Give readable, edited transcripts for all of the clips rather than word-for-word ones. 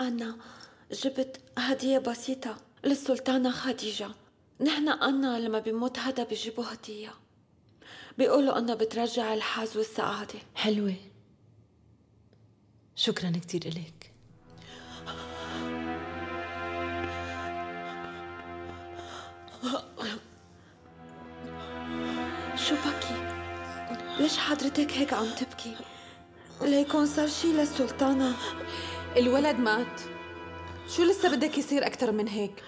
أنا جبت هدية بسيطة للسلطانة خديجة. نحن أنا لما بيموت هذا بيجيبوا هدية، بيقولوا أنها بترجع الحظ والسعادة. حلوة، شكراً كتير إليك. شو بكي؟ ليش حضرتك هيك عم تبكي؟ ليكون صار شي للسلطانة؟ الولد مات، شو لسه بدك يصير أكتر من هيك؟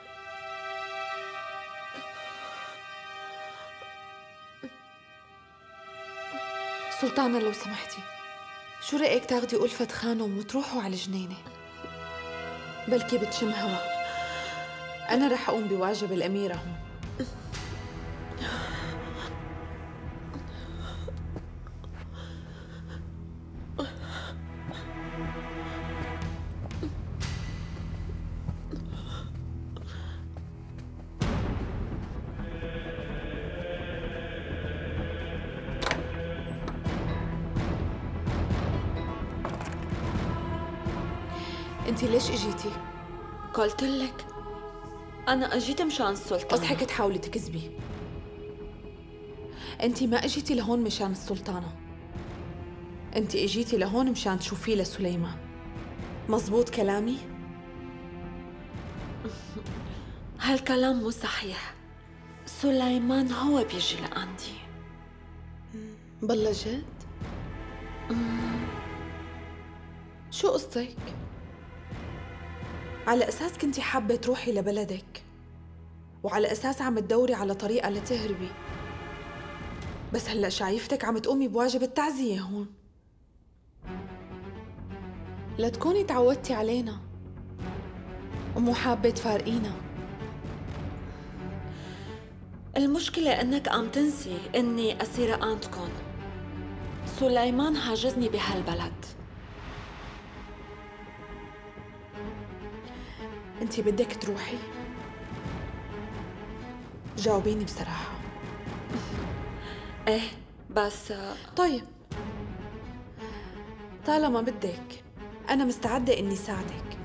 سلطانة لو سمحتي، شو رأيك تاخدي ألفة خانم وتروحوا على الجنينة؟ بلكي بتشم هوا. أنا رح أقوم بواجب الأميرة هون. انتي ليش اجيتي؟ قلتلك أنا أجيت مشان السلطانة. أصحك تحاولي تكذبي. انتي ما اجيتي لهون مشان السلطانة، انتي اجيتي لهون مشان تشوفيه لسليمان. مزبوط كلامي؟ هالكلام مو صحيح. سليمان هو بيجي لعندي. بالله جد؟ شو قصتك؟ على أساس كنتي حابة تروحي لبلدك، وعلى أساس عم تدوري على طريقة لتهربي، بس هلأ شايفتك عم تقومي بواجب التعزية هون. لا تكوني تعودتي علينا ومو حابة تفارقينا. المشكلة إنك عم تنسي إني أسيرة عندكن. سليمان حاجزني بهالبلد. انتي بدك تروحي؟ جاوبيني بصراحة. إيه بس طيب، طالما بدك أنا مستعدة إني ساعدك.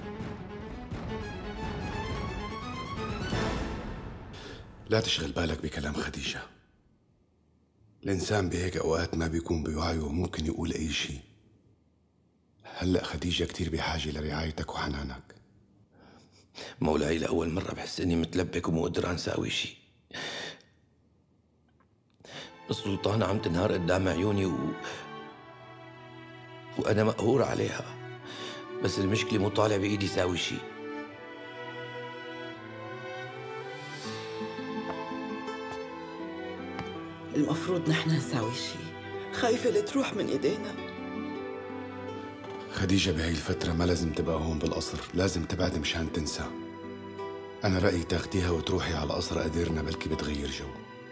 لا تشغل بالك بكلام خديجة. الإنسان بهيك أوقات ما بيكون بوعيه وممكن يقول أي شيء. هلأ خديجة كتير بحاجة لرعايتك وحنانك. مولاي لأول مرة بحس إني متلبك ومو قدران ساوي شي. السلطانة عم تنهار قدام عيوني وأنا مقهور عليها، بس المشكلة مو طالع بإيدي ساوي شي. المفروض نحن نساوي شي، خايفة لتروح من إيدينا. خديجة بهاي الفترة ما لازم تبقى هون بالقصر، لازم تبعد مشان تنسى. أنا رأيي تاخديها وتروحي على قصر قديرنا، بلكي بتغير جو.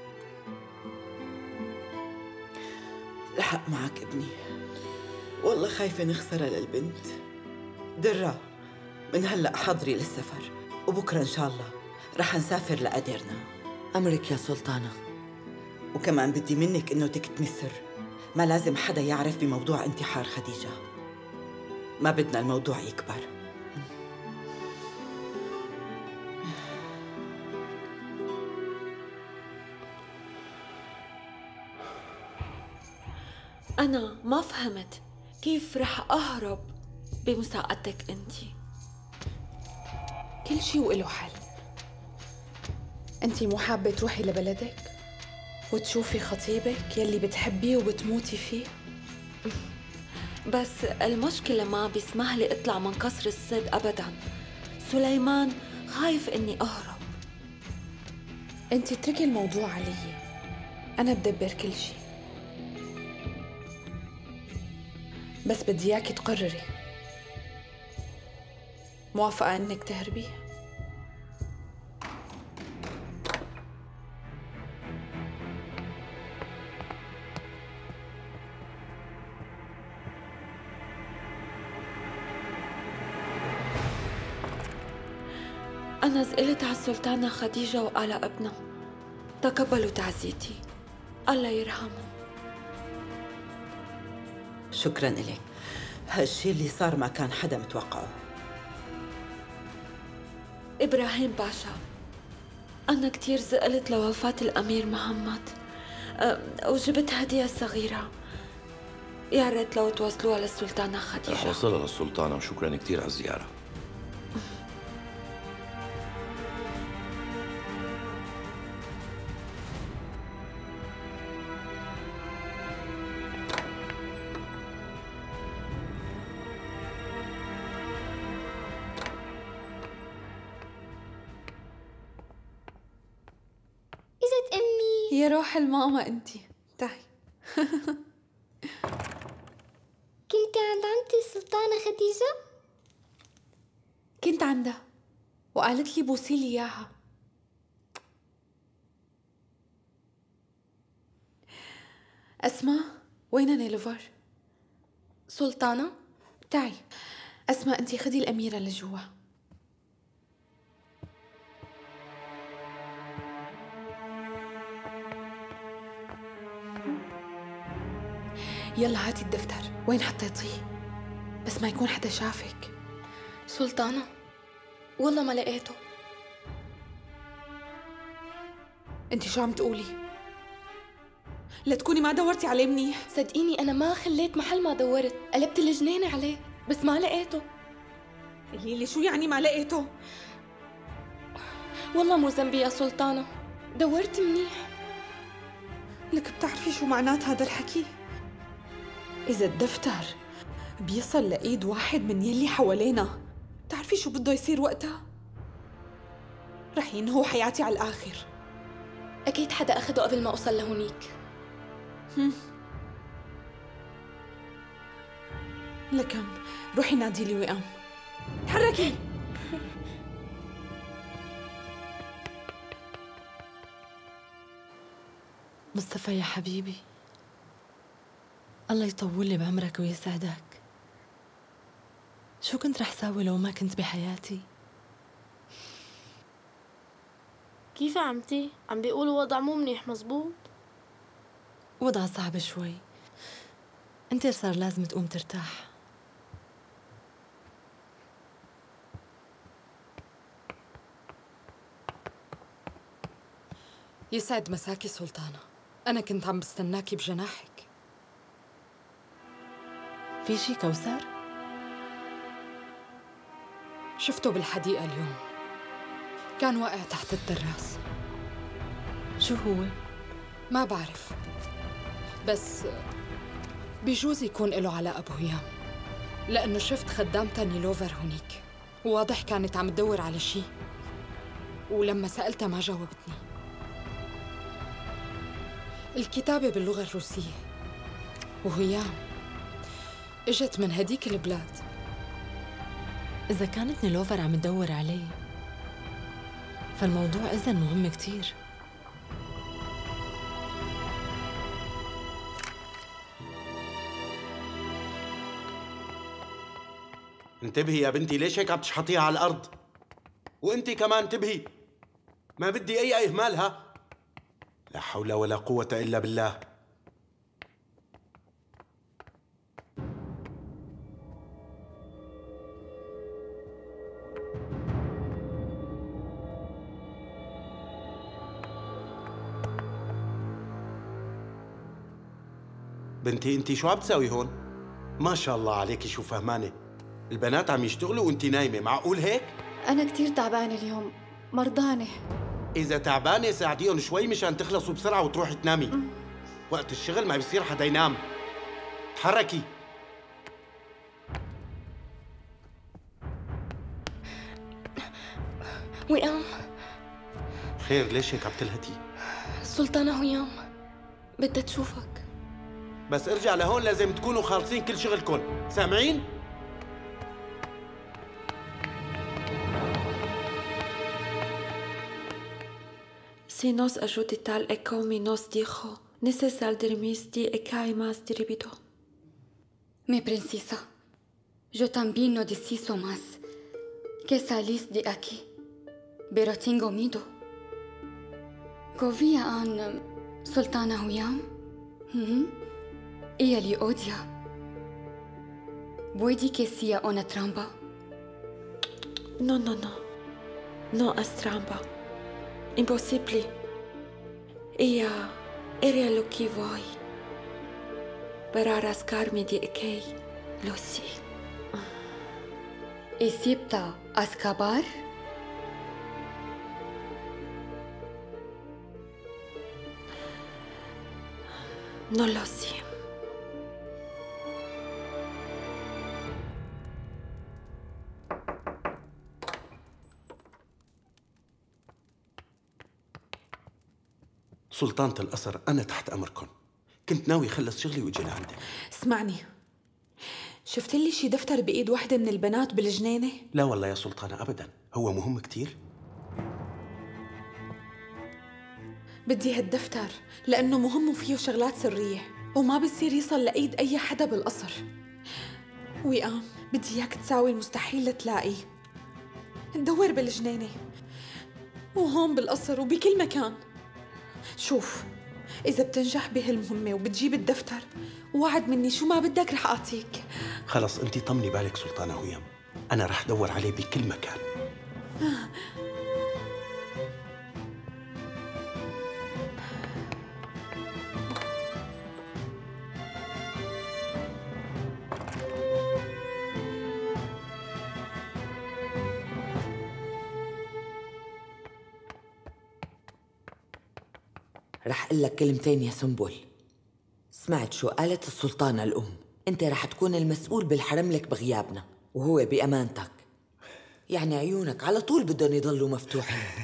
الحق معك ابني، والله خايفة نخسرها للبنت. درة، من هلأ حضري للسفر، وبكرة إن شاء الله رح نسافر لقديرنا. أمرك يا سلطانة. وكمان بدي منك إنه تكتمي السر، ما لازم حدا يعرف بموضوع انتحار خديجة. ما بدنا الموضوع يكبر. أنا ما فهمت كيف رح أهرب بمساعدتك أنتي. كل شي وإله حل. انتي مو حابة تروحي لبلدك وتشوفي خطيبك يلي بتحبيه وبتموتي فيه؟ بس المشكلة ما بيسمح لي اطلع من قصر الصيد ابدا. سليمان خايف اني اهرب. انتي اتركي الموضوع علي، انا بدبر كل شي. بس بدي اياكي تقرري، موافقة انك تهربي؟ أنا زقلت على السلطانة خديجة وعلى ابنها، تقبلوا تعزيتي، الله يرحمه. شكراً إليك. هالشي اللي صار ما كان حدا متوقعه. إبراهيم باشا، أنا كتير زقلت لوفاة الأمير محمد، وجبت هدية صغيرة، يا ريت لو توصلوها للسلطانة خديجة. رح وصلها للسلطانة، وشكرا كتير على الزيارة. إجت أمي. يا روح الماما انتي، تعي. كنت عند عمتي السلطانة خديجة؟ كنت عندها وقالت لي بوسيلي اياها. اسماء، وين نيلوفر؟ سلطانة؟ تعي اسماء، انتي خدي الأميرة لجوا. يلا هاتي الدفتر، وين حطيتيه؟ بس ما يكون حدا شافك. سلطانة، والله ما لقيته. انتي شو عم تقولي؟ لا تكوني ما دورتي عليه منيح. صدقيني أنا ما خليت محل ما دورت، قلبت الجنينة عليه بس ما لقيته. قولي لي شو يعني ما لقيته؟ والله مو ذنبي يا سلطانة، دورت منيح. لك بتعرفي شو معنات هذا الحكي؟ إذا الدفتر بيصل لإيد واحد من يلي حوالينا، بتعرفي شو بده يصير وقتها؟ رح ينهوا حياتي على الآخر. أكيد حدا أخده قبل ما أوصل لهونيك. لكم روحي نادي لي وئام. تحركي. مصطفى يا حبيبي، الله يطول لي بعمرك ويسعدك. شو كنت رح ساوي لو ما كنت بحياتي؟ كيف يا عمتي؟ عم بيقولوا وضع مو منيح، مزبوط؟ وضع صعب شوي، انت صار لازم تقوم ترتاح. يسعد مساكي سلطانة، أنا كنت عم بستناكي بجناحك. في شي كوثر؟ شفته بالحديقة اليوم، كان واقع تحت الدراس. شو هو؟ ما بعرف، بس بيجوز يكون له علاقة بهيام، لأنه شفت خدامتها نيلوفر هونيك، وواضح كانت عم تدور على شي، ولما سألتها ما جاوبتني. الكتابة باللغة الروسية، وهيام اجت من هديك البلاد. إذا كانت نيلوفر عم تدور عليه فالموضوع إذن مهم كتير. انتبهي يا بنتي، ليش هيك عم تشحطيها على الأرض؟ وانتي كمان انتبهي، ما بدي أي إهمالها. لا حول ولا قوة إلا بالله. بنتي انتي شو عم تساوي هون؟ ما شاء الله عليكي شو فهمانة. البنات عم يشتغلوا وانتي نايمة، معقول هيك؟ أنا كتير تعبانة اليوم، مرضانة. إذا تعبانة ساعديهم شوي مشان تخلصوا بسرعة وتروحي تنامي. وقت الشغل ما بيصير حدا ينام. تحركي. وئام. خير، ليش هيك عم تلهتي؟ سلطانة هيام بدها تشوفك. بس ارجع لهون لازم تكونوا خالصين كل شغلكم، سامعين؟ Si nos ajoutait-elle et comme nos dijo, nécessaire de remise et caimas diribido. Mi princesa, yo también no deciso más que salir de aquí, pero tengo miedo. Confía en Sultana Huyam. Ella le odia. Puede que sea una trampa. No, no, no. No stramba. Impossibile. Io era lo che vuoi. Per rascarmi di Ekei, lo sì. Isipta Askabar? Non lo sì. سلطانة القصر، أنا تحت أمركم. كنت ناوي خلص شغلي وأجي لعندك. اسمعني، شفت لي شي دفتر بإيد واحدة من البنات بالجنينة؟ لا والله يا سلطانة أبداً، هو مهم كتير. بدي هالدفتر لأنه مهم وفيه شغلات سرية وما بصير يصل لإيد أي حدا بالقصر. وئام، بدي إياك تساوي المستحيل لتلاقيه. ندور بالجنينة وهون بالقصر وبكل مكان. شوف، إذا بتنجح بهالمهمة وبتجيب الدفتر، وعد مني شو ما بدك رح أعطيك. خلص أنت طمني بالك سلطانة هيام، أنا رح دور عليه بكل مكان. رح أقول لك كلمتين يا سنبل. سمعت شو قالت السلطانة الأم؟ أنت رح تكون المسؤول بالحرم لك بغيابنا، وهو بأمانتك. يعني عيونك على طول بدهم يضلوا مفتوحين.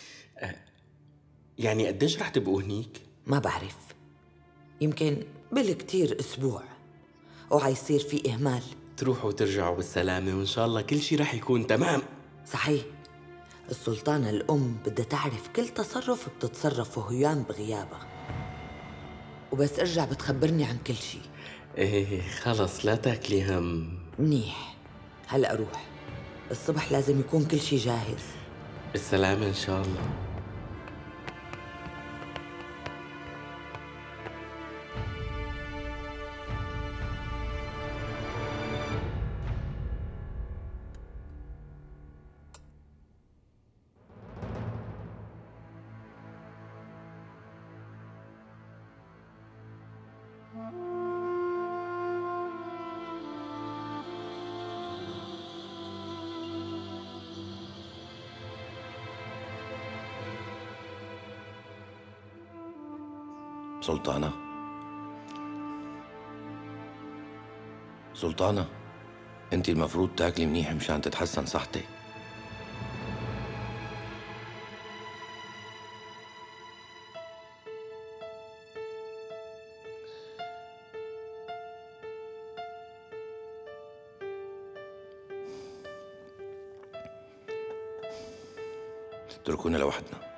يعني قديش رح تبقوا هنيك؟ ما بعرف، يمكن بالكتير أسبوع، وعيصير في إهمال. تروحوا وترجعوا بالسلامة وإن شاء الله كل شي رح يكون تمام. صحيح، السلطانة الأم بدها تعرف كل تصرف بتتصرفه هيام بغيابها، وبس ارجع بتخبرني عن كل شي. ايه خلص لا تاكلي هم. منيح، هلأ روح، الصبح لازم يكون كل شي جاهز. بالسلامة إن شاء الله. سلطانة، انت المفروض تاكلي منيح مشان تتحسن صحتك. اتركونا لوحدنا.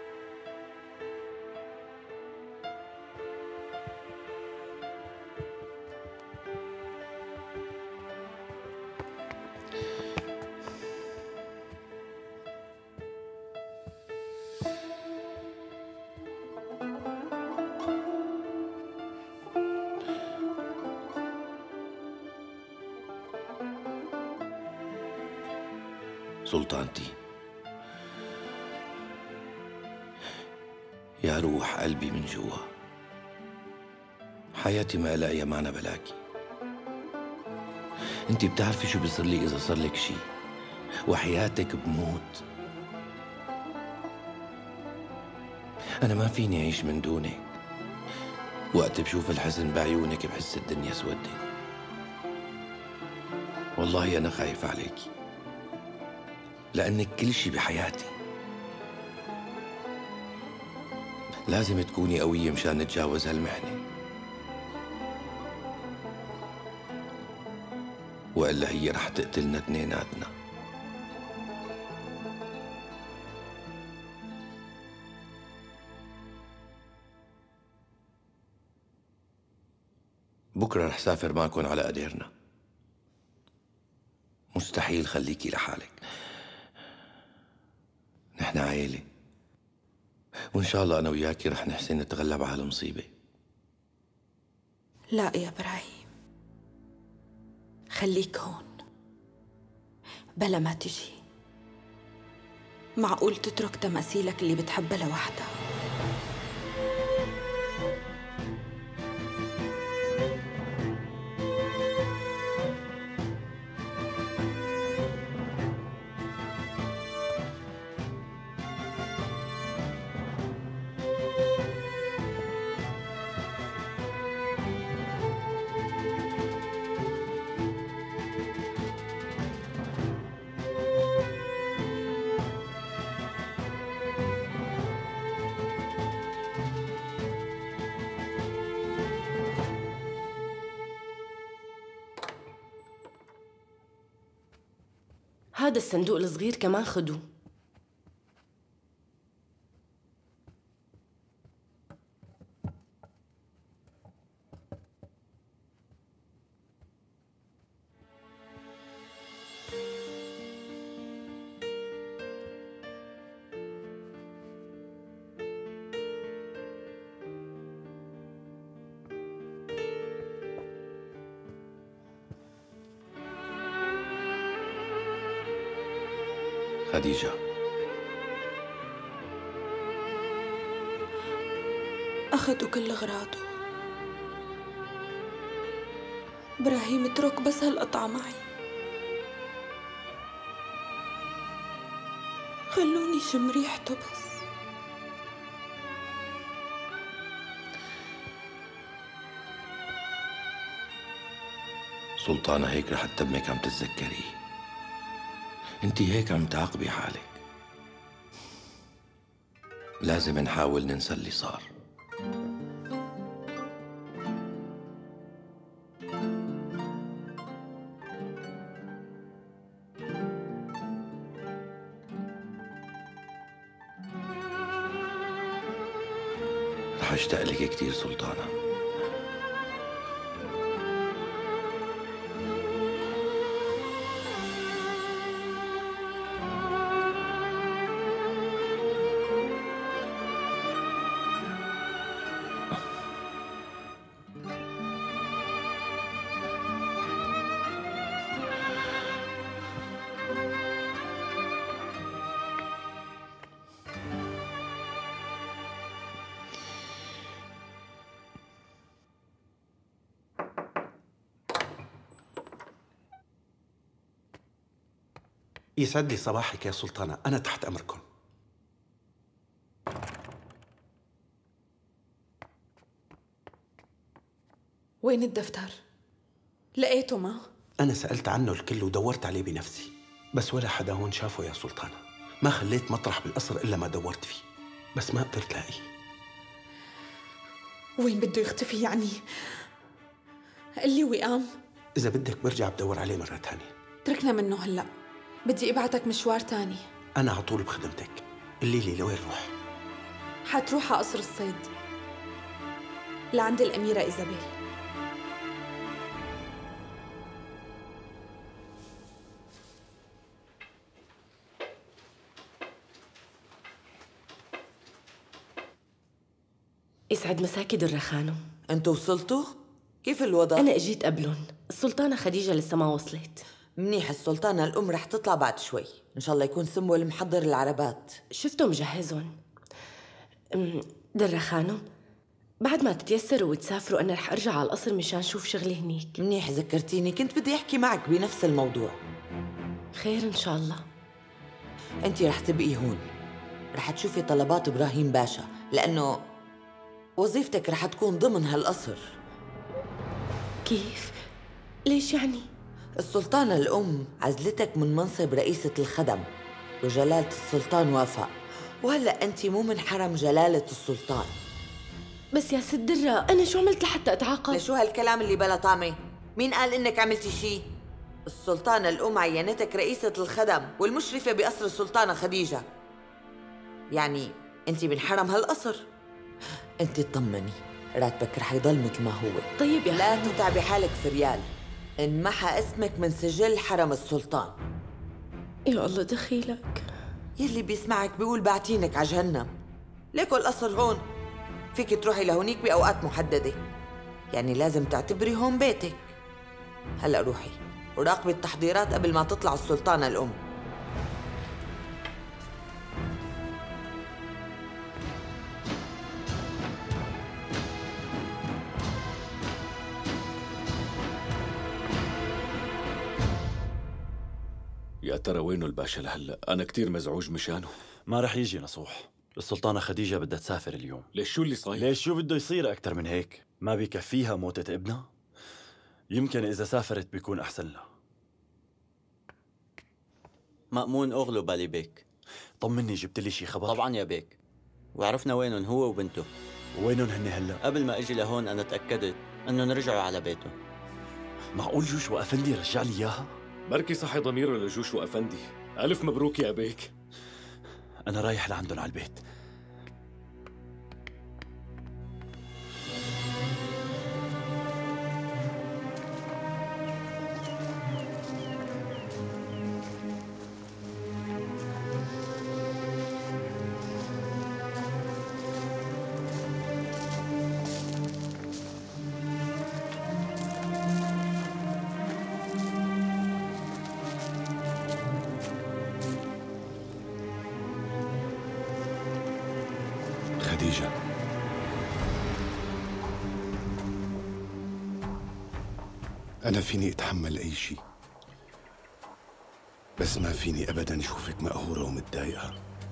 سلطانتي، يا روح قلبي من جوا، حياتي ما لها معنى بلاكي. انت بتعرفي شو بيصير لي اذا صار لك شي، وحياتك بموت. انا ما فيني اعيش من دونك. وقت بشوف الحزن بعيونك بحس الدنيا سودت. والله انا خايف عليكي، لأنك كل شي بحياتي. لازم تكوني قوية مشان نتجاوز هالمحنة، وإلا هي رح تقتلنا اثنيناتنا. بكرة رح سافر معكن على أديرنا. مستحيل خليكي لحالك. نحن عائلة، وإن شاء الله أنا وياكي رح نحسن نتغلب على المصيبة. لا يا إبراهيم، خليك هون بلا ما تجي. معقول تترك تماثيلك اللي بتحبها لوحدها؟ هذا الصندوق الصغير كمان خدوه. خديجة، أخذوا كل أغراضه. إبراهيم اترك بس هالقطعة معي، خلوني شم ريحته بس. سلطانة هيك رح تتمك عم تتذكريه. انتي هيك عم تعاقبي حالك. لازم نحاول ننسى اللي صار. رح اشتاق لك كتير سلطانة. يسعد لي صباحك يا سلطانة، أنا تحت أمركم. وين الدفتر؟ لقيته ما؟ أنا سألت عنه الكل ودورت عليه بنفسي، بس ولا حدا هون شافه يا سلطانة. ما خليت مطرح بالقصر إلا ما دورت فيه، بس ما قدرت لاقيه. وين بده يختفي يعني؟ قل لي وئام. إذا بدك برجع بدور عليه مرة تانية. تركنا منه هلأ، بدي ابعتك مشوار تاني. أنا على طول بخدمتك، قلي لي لوين روح؟ حتروح على قصر الصيد لعند الأميرة إيزابيل. يسعد مساكي درة خانم. انتوا وصلتوا؟ كيف الوضع؟ أنا اجيت قبلهم، السلطانة خديجة لسه ما وصلت. منيح، السلطانة الأم رح تطلع بعد شوي، إن شاء الله يكون سنبل محضر العربات. شفته مجهزهم. درة خانم، بعد ما تتيسروا وتسافروا أنا رح أرجع على القصر مشان شوف شغلي هنيك. منيح ذكرتيني، كنت بدي أحكي معك بنفس الموضوع. خير إن شاء الله. أنتي رح تبقي هون، رح تشوفي طلبات إبراهيم باشا، لأنه وظيفتك رح تكون ضمن هالقصر. كيف؟ ليش يعني؟ السلطانة الأم عزلتك من منصب رئيسة الخدم، وجلالة السلطان وافق، وهلأ أنت مو من حرم جلالة السلطان. بس يا ست درة، أنا شو عملت لحتى أتعاقب؟ لشو هالكلام اللي بلا طعمة؟ مين قال إنك عملتي شي؟ السلطانة الأم عينتك رئيسة الخدم والمشرفة بقصر السلطانة خديجة، يعني أنت من حرم هالقصر. أنت اطمني، راتبك رح يضل مثل ما هو. طيب يا لا تتعبي حالك في ريال، انمحى اسمك من سجل حرم السلطان. يا الله دخيلك. يلي بيسمعك بيقول بعتينك على جهنم. ليكو القصر هون، فيك تروحي لهونيك بأوقات محددة، يعني لازم تعتبري هون بيتك. هلأ روحي وراقبي التحضيرات قبل ما تطلع السلطانة الأم. يا ترى وينه الباشا لهلا؟ أنا كتير مزعوج مشانه. ما رح يجي نصوح. السلطانة خديجة بدها تسافر اليوم. ليش شو اللي صاير؟ ليش شو بده يصير أكتر من هيك؟ ما بيكفيها موتة ابنها؟ يمكن إذا سافرت بيكون أحسن لها. مأمون أغلو بالي بيك. طمني، جبت لي شي خبر؟ طبعا يا بيك، وعرفنا وينهم هو وبنته. وينهم هن هلا؟ قبل ما اجي لهون انا تأكدت انهم رجعوا على بيته. معقول جوشو أفندي رجع لي إياها؟ بركي صحي ضميره لجوشو أفندي. ألف مبروك يا بيك. أنا رايح لعندهم على البيت. خديجة، أنا فيني أتحمل أي شيء، بس ما فيني أبداً أشوفك مقهورة ومتضايقة.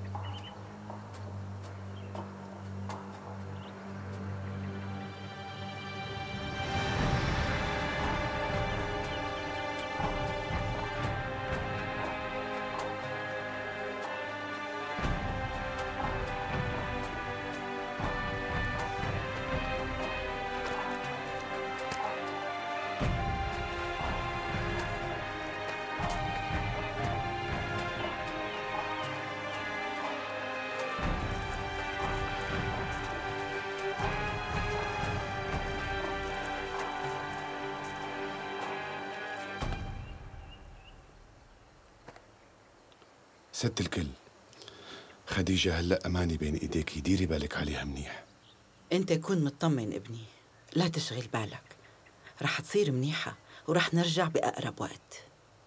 ست الكل، خديجة هلأ أماني بين إيديكي، ديري بالك عليها منيح. انت كون مطمن ابني، لا تشغل بالك، رح تصير منيحة ورح نرجع بأقرب وقت.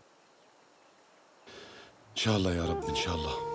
إن شاء الله يا رب، إن شاء الله.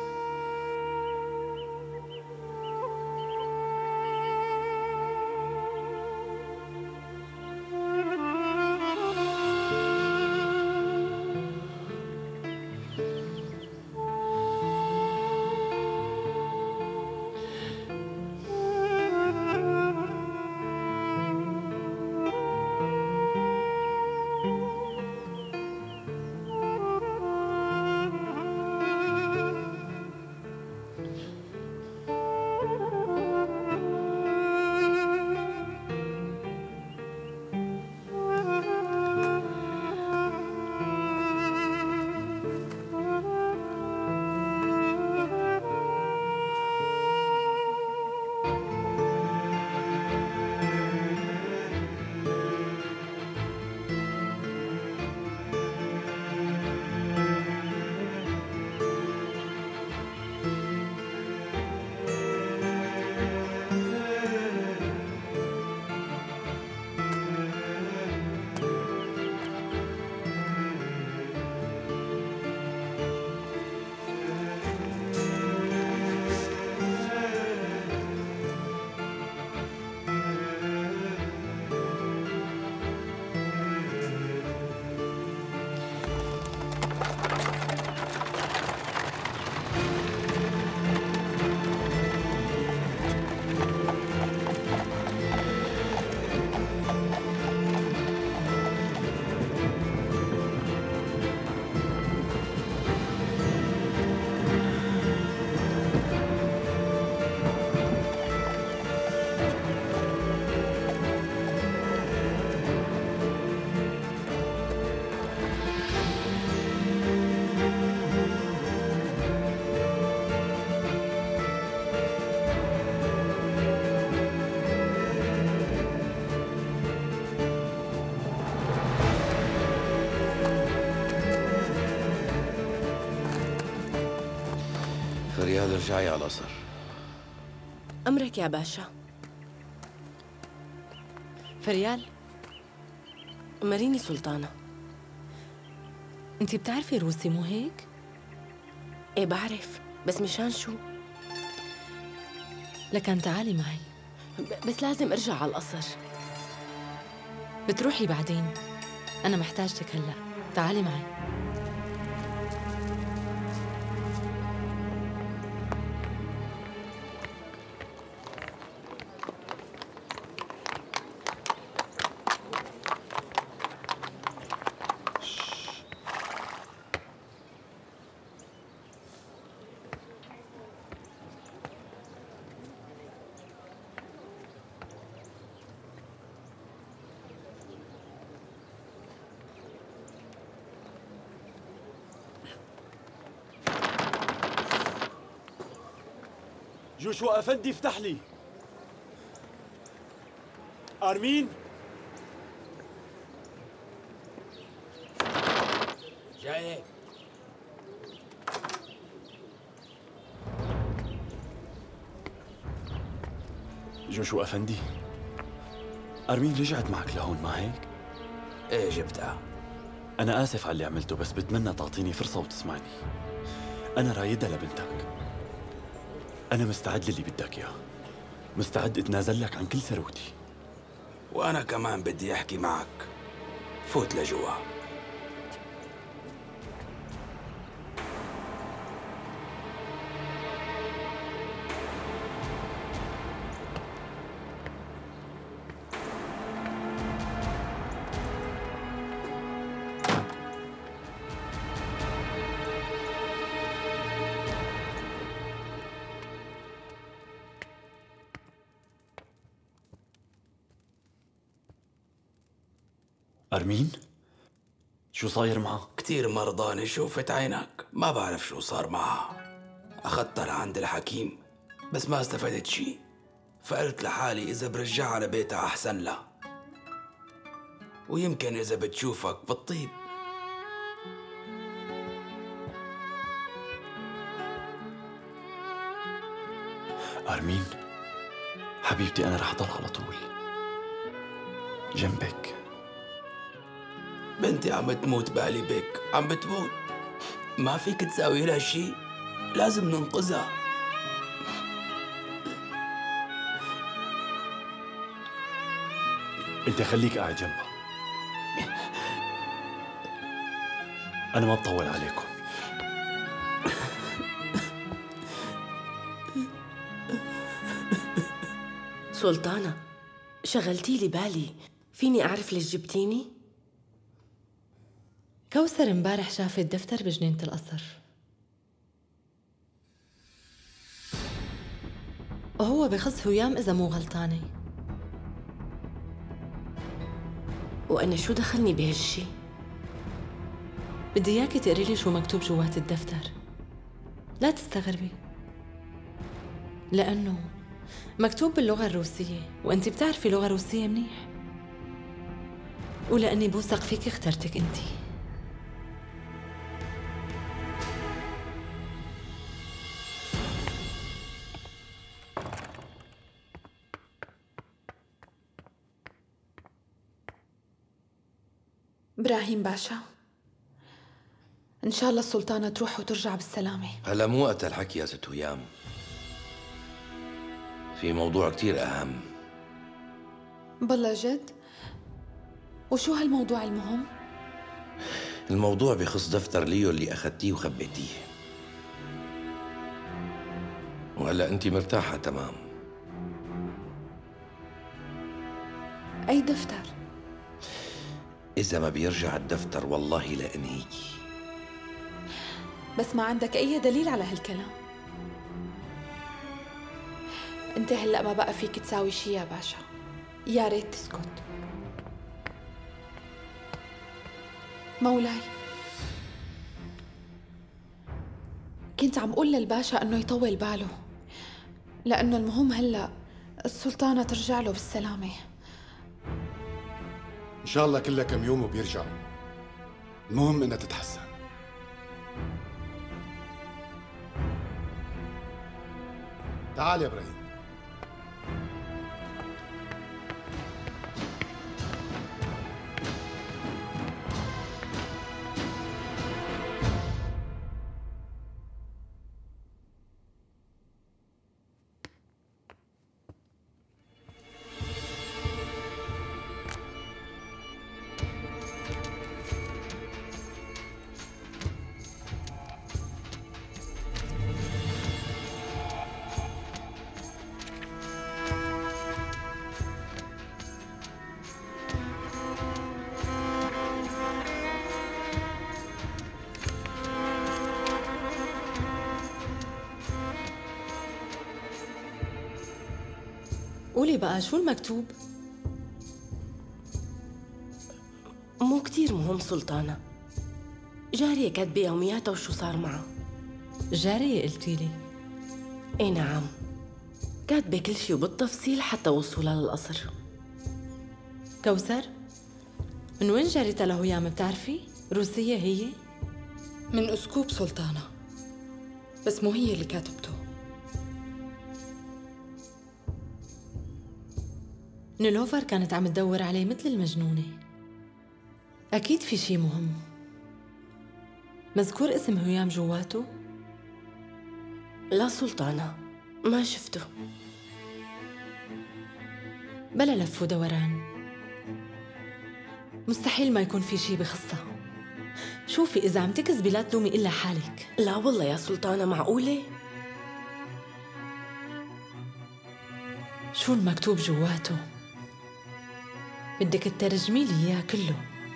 فريال ارجعي على القصر. أمرك يا باشا. فريال، مريني سلطانة. انتي بتعرفي روسي مو هيك؟ ايه بعرف، بس مشان شو؟ لكن تعالي معي. بس لازم ارجع على القصر. بتروحي بعدين، أنا محتاجتك هلأ، تعالي معي. جوشوا أفندي افتح لي. أرمين جاي. جوشوا أفندي، أرمين رجعت معك لهون ما هيك؟ ايه جبتها. أنا آسف على اللي عملته، بس بتمنى تعطيني فرصة وتسمعني. أنا رايدها لبنتك. أنا مستعد للي بدك إياه، مستعد أتنازل لك عن كل ثروتي. وأنا كمان بدي أحكي معك. فوت لجوا. أرمين؟ شو صاير معها؟ كتير مرضانة شوفت عينك، ما بعرف شو صار معها. أخذتها لعند الحكيم بس ما استفدت شي، فقلت لحالي إذا برجعها لبيتها أحسن لها، ويمكن إذا بتشوفك بتطيب. أرمين حبيبتي، أنا رح أضل على طول جنبك. بنتي عم تموت بالي بك، عم بتموت، ما فيك تساوي لها شي، لازم ننقذها. انت خليك قاعد جنبها، أنا ما بطول عليكم. سلطانة، شغلتي لي بالي، فيني أعرف ليش جبتيني؟ كوثر امبارح شافت دفتر بجنينة القصر، وهو بخص هيام إذا مو غلطانة. وأنا شو دخلني بهالشي؟ بدي إياكي تقري لي شو مكتوب جوات الدفتر، لا تستغربي، لأنه مكتوب باللغة الروسية وأنتي بتعرفي لغة روسية منيح، ولأني بوثق فيك اخترتك أنتي. إبراهيم باشا، إن شاء الله السلطانة تروح وترجع بالسلامة. هلا مو وقت الحكي يا ست هيام، في موضوع كتير أهم. بالله جد؟ وشو هالموضوع المهم؟ الموضوع بخص دفتر ليو اللي أخذتيه وخبيتيه، وهلا أنت مرتاحة تمام. أي دفتر؟ إذا ما بيرجع الدفتر والله لأنهيكي. بس ما عندك أي دليل على هالكلام. أنت هلأ ما بقى فيك تساوي شي يا باشا، يا ريت تسكت. مولاي، كنت عم قول للباشا إنه يطول باله، لأنه المهم هلأ السلطانة ترجع له بالسلامة. إن شاء الله كلها كم يوم وبيرجعوا، المهم إنها تتحسن. تعال يا إبراهيم. قولي بقى شو المكتوب؟ مو كتير مهم سلطانة، جارية كاتبة يومياتها وشو صار معها. جارية قلتي لي؟ ايه نعم، كاتبة كل شي وبالتفصيل حتى وصولها للقصر. كوثر، من وين جارتها لهيام بتعرفي؟ روسية هي؟ من أسكوب سلطانة، بس مو هي اللي كاتبته. نيلوفر كانت عم تدور عليه مثل المجنونة. أكيد في شي مهم. مذكور اسم هيام جواته؟ لا سلطانة، ما شفته. بلا لف ودوران، مستحيل ما يكون في شي بخصها. شوفي إذا عم تكذبي لا تلومي إلا حالك. لا والله يا سلطانة، معقولة؟ شو المكتوب جواته؟ بدك تترجمي لي إياه كله.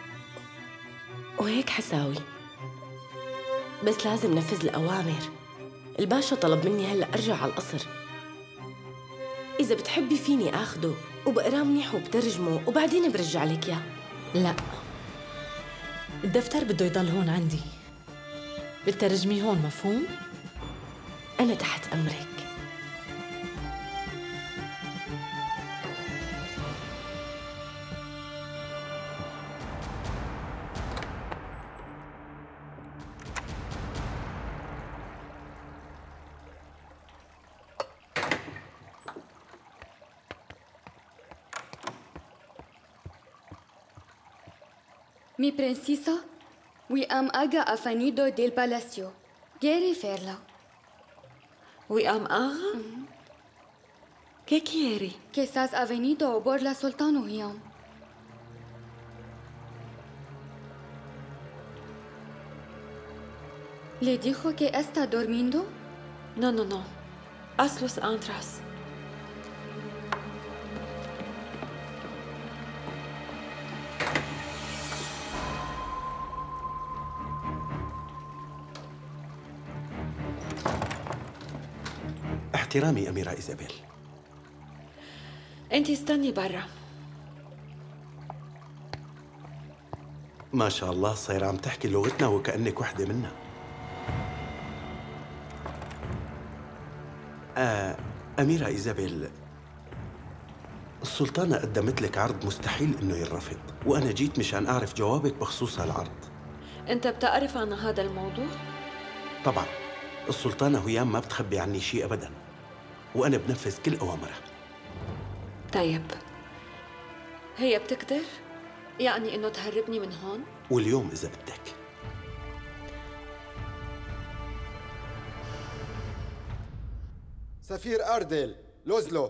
وهيك حساوي، بس لازم نفذ الأوامر. الباشا طلب مني هلأ أرجع على القصر. إذا بتحبي فيني آخده وبقراه منيح وبترجمه وبعدين برجع لك إياه. لا، الدفتر بده يضل هون عندي. بترجميه هون، مفهوم؟ أنا تحت أمرك. Mi princesa, we am aga afanido del palacio. Quiere verla. We am aga? ¿Qué quiere? Quizás ha venido por la sultana Hiyam. ¿Le dijo que está durmiendo? No. Aslos antras. احترامي أميرة إيزابيل. أنت استني برا. ما شاء الله صايرة عم تحكي لغتنا وكأنك وحدة منا. أميرة إيزابيل، السلطانة قدمت لك عرض مستحيل إنه ينرفض، وأنا جيت مشان أعرف جوابك بخصوص هالعرض. أنت بتعرف عن هذا الموضوع؟ طبعاً، السلطانة هيام ما بتخبي عني شيء أبداً، وأنا بنفذ كل أوامرها. طيب، هي بتقدر؟ يعني إنه تهربني من هون؟ واليوم إذا بدك. سفير أردل، لوزلو.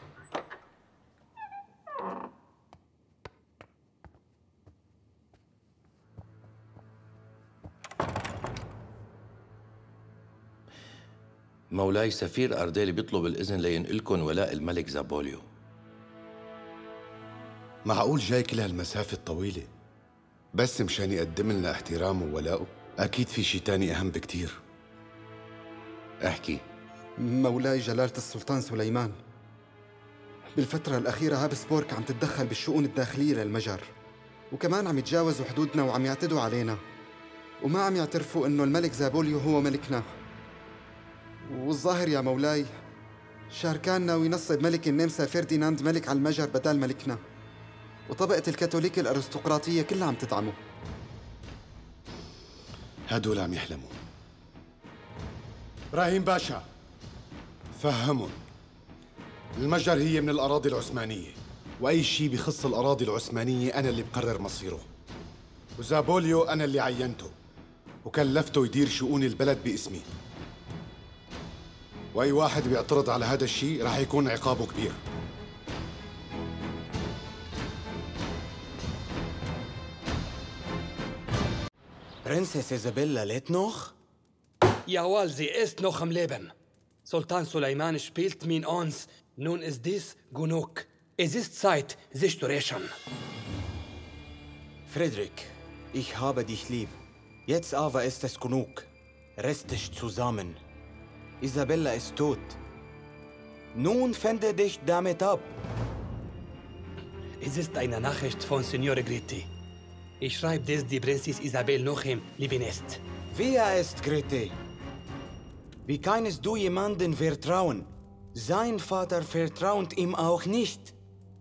مولاي سفير أرديل بيطلب الإذن لينقلكم ولاء الملك زابوليو. معقول جاي كل هالمسافة الطويلة بس مشان يقدم لنا احترامه وولاءه؟ أكيد في شي تاني أهم بكتير. احكي. مولاي جلالة السلطان سليمان، بالفترة الأخيرة هابسبورغ عم تتدخل بالشؤون الداخلية للمجر، وكمان عم يتجاوزوا حدودنا وعم يعتدوا علينا، وما عم يعترفوا إنه الملك زابوليو هو ملكنا. والظاهر يا مولاي شاركان ناوي ينصب ملك النمسا فرديناند ملك على المجر بدال ملكنا، وطبقة الكاثوليك الأرستقراطية كلها عم تدعمه. هدول عم يحلموا. إبراهيم باشا، فهمهم المجر هي من الأراضي العثمانية، وأي شيء بخص الأراضي العثمانية أنا اللي بقرر مصيره، وزابوليو أنا اللي عينته وكلفته يدير شؤون البلد باسمي، وأي واحد بيعترض على هذا الشيء رح يكون عقابه كبير. Prinzess Isabella lebt noch? Jawohl, sie ist noch am Leben. Sultan Suleiman spielt mit uns. Nun ist dies genug. Es ist Zeit, sich zu rächen. Friedrich, ich habe dich lieb. Jetzt aber ist es genug. Rest dich zusammen. Isabella ist tot. Nun finde dich damit ab. Es ist eine Nachricht von Signore Gritti. Ich schreibe dies die Prinzessin Isabel noch im Leben ist. Wer ist Gritti? Wie kannst du jemandem vertrauen? Sein Vater vertraut ihm auch nicht.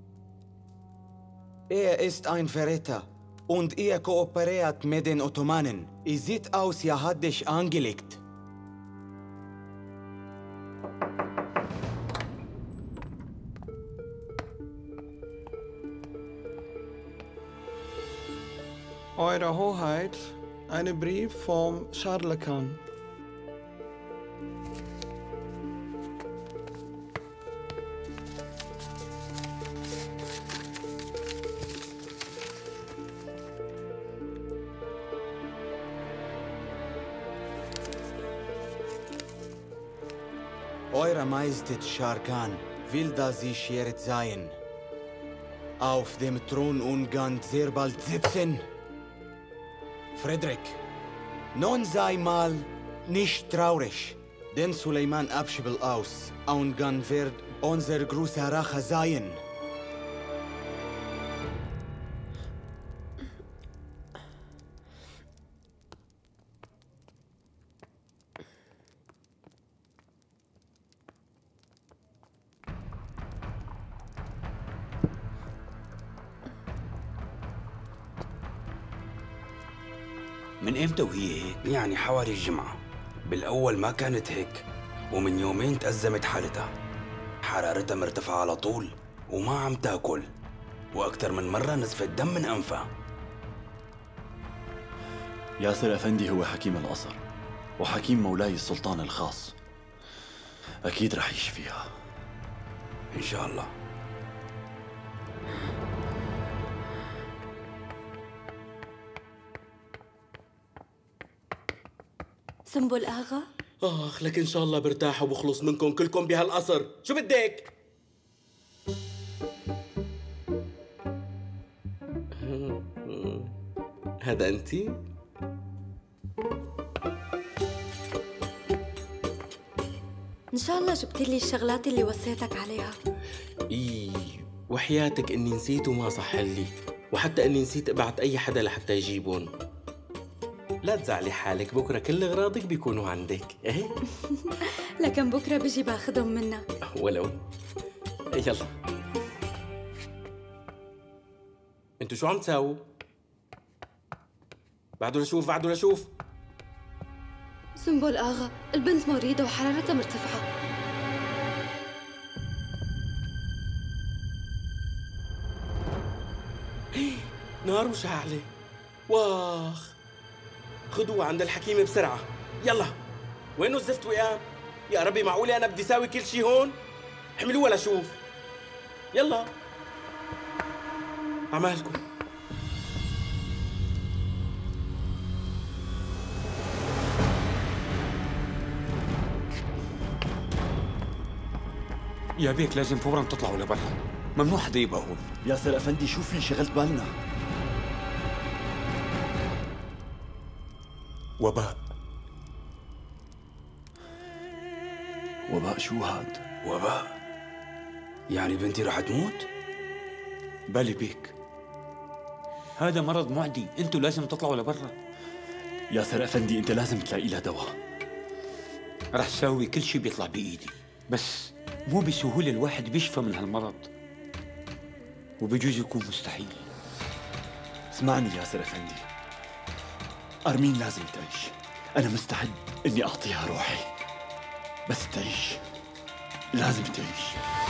Er ist ein Verräter und er kooperiert mit den Ottomanen. Es sieht aus, er hat dich angelegt. Eure Hoheit, ein Brief vom Scharlakan. Eure Majestät Scharkan will, dass Sie Scheret seien. Auf dem Thron Ungarn sehr bald sitzen. Friedrich, nun sei mal nicht traurig, denn Suleiman Abschibel aus Ungarn wird unser großer Rache sein. من امتى وهي هيك؟ يعني حوالي الجمعة. بالأول ما كانت هيك، ومن يومين تأزمت حالتها. حرارتها مرتفعة على طول وما عم تاكل، وأكثر من مرة نزفت دم من أنفها. ياسر أفندي هو حكيم القصر وحكيم مولاي السلطان الخاص. أكيد رح يشفيها إن شاء الله. سنبل آغا؟ آخ لك إن شاء الله برتاح وبخلص منكم كلكم بهالقصر. شو بدك؟ هذا أنتي؟ إن شاء الله جبت لي الشغلات اللي وصيتك عليها. إيه وحياتك إني نسيت وما صح لي، وحتى إني نسيت أبعت أي حدا لحتى يجيبون. لا تزعلي حالك، بكرة كل أغراضك بيكونوا عندك. إيه؟ لكن بكرة بيجي باخذهم منك. ولو. يلا. انتوا شو عم تساووا؟ بعده لشوف. سنبل آغا، البنت مريضة وحرارتها مرتفعة. نار وشعلة. واخ. خدوها عند الحكيمة بسرعة. يلا. وينو الزفت وقام؟ يا ربي معقولة أنا بدي ساوي كل شي هون؟ احملوها لشوف. يلا. عمالكم. يا بيك لازم فورا تطلعوا لبرا، ممنوع حدا يبقى هون. ياسر أفندي شو في؟ شغلت بالنا. وباء شو هاد؟ وباء؟ يعني بنتي رح تموت؟ بالي بيك، هذا مرض معدي، انتوا لازم تطلعوا لبرا. ياسر أفندي انت لازم تلاقي لها دواء. رح ساوي كل شي بيطلع بإيدي، بس مو بسهولة الواحد بيشفى من هالمرض، وبجوز يكون مستحيل. اسمعني ياسر أفندي، أرمين لازم تعيش. أنا مستعد إني أعطيها روحي، بس تعيش، لازم تعيش.